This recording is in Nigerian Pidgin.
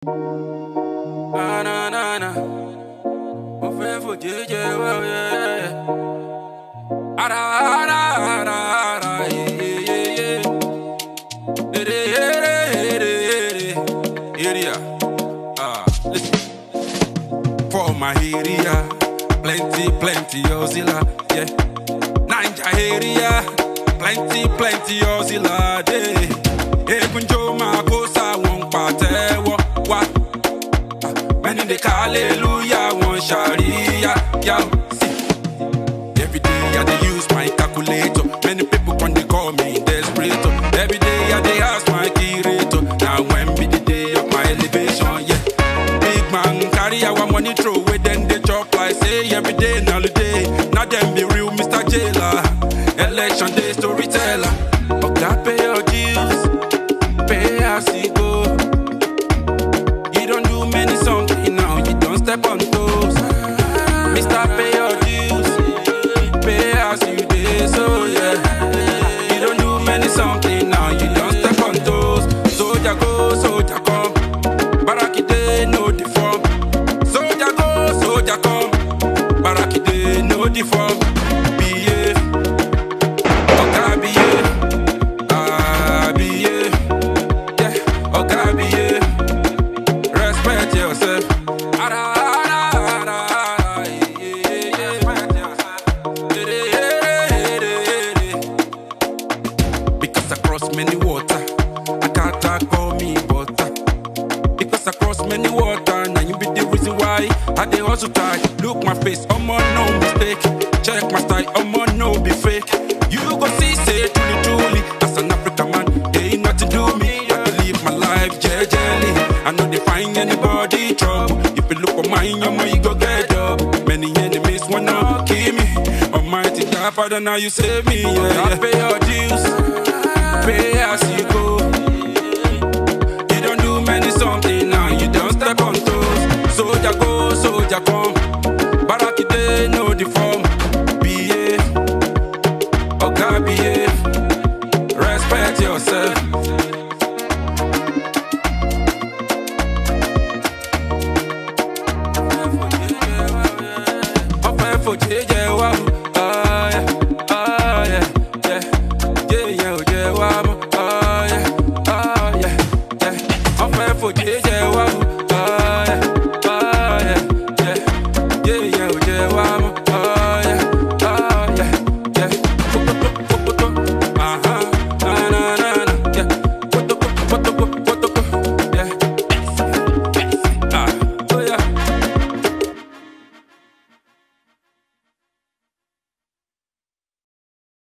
Na na na na, mo fẹ́ fòjé jẹ wá yeah. Ara ara ara ara yeah. Area. Listen. For my area, plenty Ozilla, yeah. Ninja area, plenty Ozilla, yeah. Egunjo makosa won patewo wa. Many they call hallelujah, one sharia, yo. See. Every day I dey use my calculator. Many people when they call me desperate. Every day I dey ask my curator. Now when be the day of my elevation, yeah. Big man carry our money through away, then they chop like say every day now the day. Now them be real Mr. Jailer. Election day storyteller. Okay, pay your dues, pay as you go. You don't do many songs now, you don't step on toes. Mr. Pay your dues, pay as you did, so yeah. You don't do many something now, you don't step on toes. Soldier go, soldier come, Baraki day, no deform. Soldier go, soldier come, Baraki day, no deform. Behave, Oga behave, behave, yeah, Oga behave. Respect yourself. Because I cross many water, I can't call me butter. Because I cross many water, now you be the reason why I dey hustle tight. Look my face, I'm on no mistake. Check my style, I'm on no be fake. You go see, say truly, as an African man, ain't nothing to me. I can live my life jelly. I know they find anybody trouble. If you look for mine, your money go get up. Many enemies wanna kill me. Almighty God, Father, now you save me. Yeah. I pay your dues, pay as you go. You don't do many something now, you don't step on toes. Soldier go, soldier come. Baraki day, no deform. Behave, Oga behave. Respect yourself. For JJ Wam, yeah, yeah, I'm for JJ Wam.